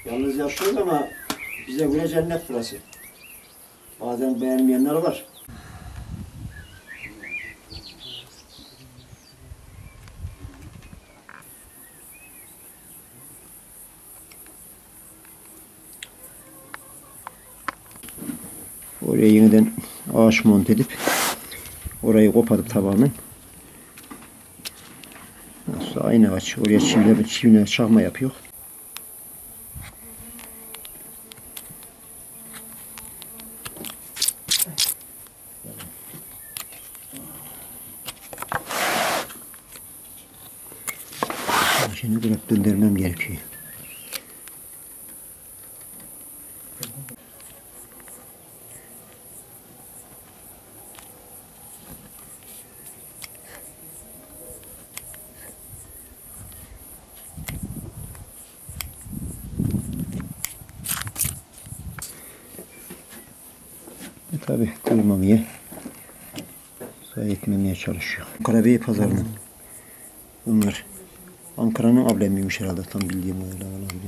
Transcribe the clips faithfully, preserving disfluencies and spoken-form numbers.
Yalnız yaşıyoruz ama bize göre cennet burası. Bazen beğenmeyenler var. Oraya yeniden ağaç monte edip orayı koparıp tamamen. Nasıl aynı ağaç. Oraya çivile, çivile çakma yapıyor. Şimdi biraz döndürmem gerekiyor. E tabi kırmamaya, zayi etmemeye çalışıyor. Karabey pazarının. Bunlar Ankara'nın amblemiymiş herhalde, tam bildiğim öyle.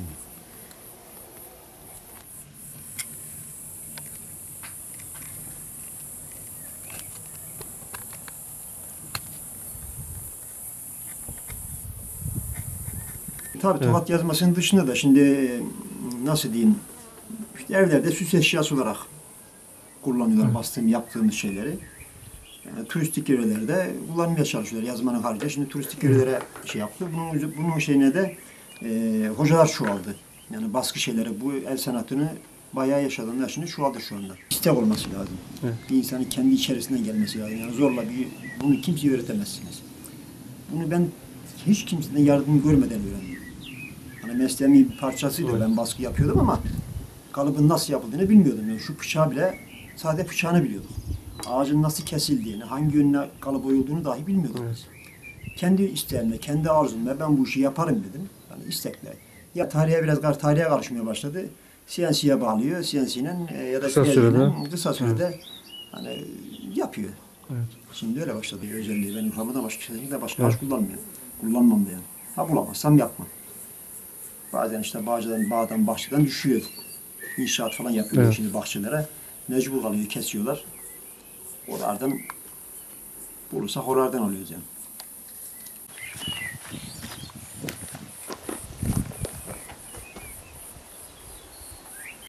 Tabii evet. Tokat yazmasının dışında da şimdi nasıl diyeyim, işte evlerde süs eşyası olarak kullanıyorlar, evet. Bastığım, yaptığımız şeyleri. Yani turistik yerlerde kullanmaya çalışıyorlar yazmanın haricinde. Şimdi turistik yerlere şey yaptı. Bunun, bunun şeyine de e, hocalar çoğaldı. Yani baskı şeyleri, bu el sanatını bayağı yaşadığında şimdi çoğaldı şu anda. İstek olması lazım. Evet. Bir insanın kendi içerisinden gelmesi lazım. Yani zorla bir, bunu kimseye öğretemezsiniz. Bunu ben hiç kimseden yardım görmeden öğrendim. Hani mesleğimin bir parçasıydı. Evet. Ben baskı yapıyordum ama kalıbın nasıl yapıldığını bilmiyordum. Yani şu bıçağı bile sadece bıçağını biliyorduk. Ağacın nasıl kesildiğini, hangi yönüne kalıp oyulduğunu dahi bilmiyordum. Evet. Kendi isteğimle, kendi arzumla ben bu işi yaparım dedim. Yani istekle. Ya tarihe biraz tarihe karışmaya başladı. C N C'ye bağlıyor. C N C'nin ya da kısa sürede, kısa sürede evet. Hani yapıyor. Evet. Şimdi öyle başladı özelliği. Benim hamıda başka şekilde başka evet. Ağaç kullanmıyorum. Kullanmam da yani. Ha bulamazsam yapmam. Bazen işte bağcıdan, bağdan, bahçeden düşüyor. İnşaat falan yapıyor evet. Şimdi bahçelere. Mecbur kalıyor, kesiyorlar. Oralardan bulursak oralardan alıyoruz yani.